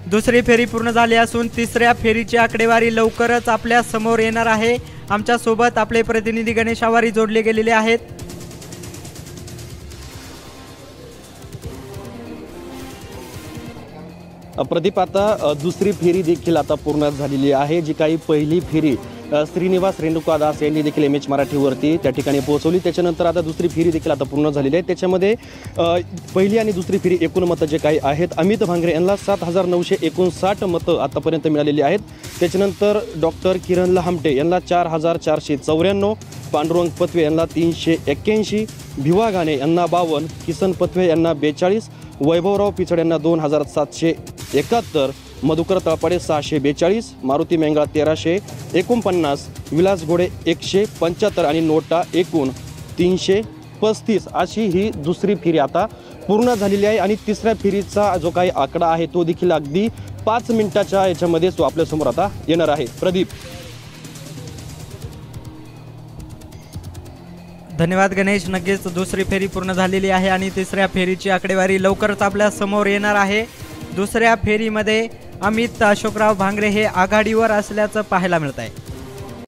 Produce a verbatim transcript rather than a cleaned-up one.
दुसरी फेरी पूर्ण झाली असून तिसऱ्या फेरीची आकडेवारी लवकरच आपल्या समोर येणार आहे। आमच्या सोबत आपले प्रतिनिधी गणेश आवारी जोडले गेलेले आहेत। प्रदीप, आता दुसरी फेरी देखील आता पूर्ण झालेली आहे। जी काही पहिली फेरी श्रीनिवास रेणुका दास यांनी देखील एम एच मराठीवरती त्या ठिकाणी पोहोचवली, त्याच्यानंतर आता दुसरी फेरी देखील आता पूर्ण झालेली आहे। त्याच्यामध्ये पहिली आणि दुसरी फेरी एकूण मतं जे काही आहेत, अमित भांगरे यांना सात हजार नऊशे एकोणसाठ मतं आतापर्यंत मिळालेली आहेत। त्याच्यानंतर डॉक्टर किरण लहामटे यांना चार हजार चारशे चौऱ्याण्णव, पांडुरंग पत्वे यांना तीनशे एक्क्याऐंशी, भिवा घाणे यांना बावन्न, किसन पत्वे यांना बेचाळीस, वैभवराव पिचड यांना दोन हजार सातशे एकाहत्तर, मधुकर तळपाडे सहाशे बेचाळीस, मारुती मेंगळा तेराशे एकोणपन्नास, विलास घोडे एकशे पंच्याहत्तर आणि नोटा एकूण तीनशे पस्तीस अशी ही दुसरी फेरी आता पूर्ण झालेली आहे। आणि तिसऱ्या फेरीचा जो काही आकडा आहे तो देखील अगदी पाच मिनिटाच्या याच्यामध्ये तो आपल्यासमोर आता येणार आहे। प्रदीप, धन्यवाद गणेश। नक्कीच दुसरी फेरी पूर्ण झालेली आहे आणि तिसऱ्या फेरीची आकडेवारी लवकरच आपल्या समोर येणार आहे। दुसऱ्या फेरीमध्ये अमित अशोकराव भांगरे हे आघाडीवर असल्याचं पाहायला मिळत आहे।